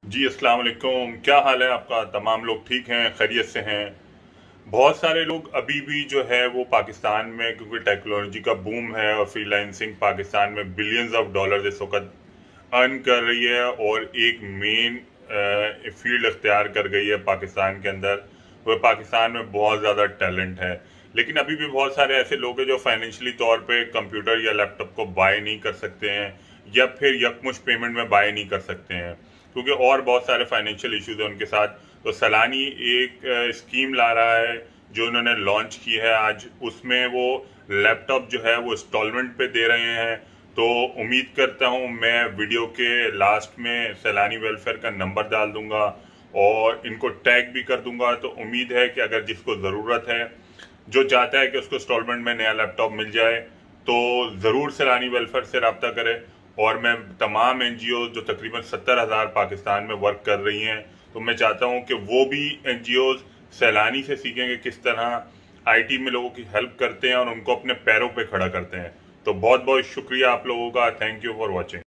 जी अस्सलाम वालेकुम। क्या हाल है आपका? तमाम लोग ठीक हैं, खैरियत से हैं? बहुत सारे लोग अभी भी जो है वो पाकिस्तान में, क्योंकि टेक्नोलॉजी का बूम है और फ्रीलांसिंग पाकिस्तान में बिलियंस ऑफ डॉलर इस वक्त अर्न कर रही है और एक मेन फील्ड अख्तियार कर गई है पाकिस्तान के अंदर। वह पाकिस्तान में बहुत ज़्यादा टैलेंट है, लेकिन अभी भी बहुत सारे ऐसे लोग हैं जो फाइनेंशियली तौर पे कंप्यूटर या लैपटॉप को बाय नहीं कर सकते हैं या फिर यकमुश पेमेंट में बाय नहीं कर सकते हैं, क्योंकि और बहुत सारे फाइनेंशियल इश्यूज हैं उनके साथ। तो सलानी एक स्कीम ला रहा है जो उन्होंने लॉन्च की है आज। उसमें वो लैपटॉप जो है वो इंस्टॉलमेंट पे दे रहे हैं। तो उम्मीद करता हूं, मैं वीडियो के लास्ट में सैलानी वेलफेयर का नंबर डाल दूंगा और इनको टैग भी कर दूंगा। तो उम्मीद है कि अगर जिसको ज़रूरत है, जो चाहता है कि उसको इंस्टॉलमेंट में नया लैपटॉप मिल जाए, तो ज़रूर सैलानी वेलफेयर से रब्ता करें। और मैं तमाम एनजीओ जो तकरीबन 70,000 पाकिस्तान में वर्क कर रही हैं, तो मैं चाहता हूं कि वो भी एनजीओ सैलानी से सीखेंगे किस तरह आईटी में लोगों की हेल्प करते हैं और उनको अपने पैरों पे खड़ा करते हैं। तो बहुत बहुत शुक्रिया आप लोगों का। Thank you for watching.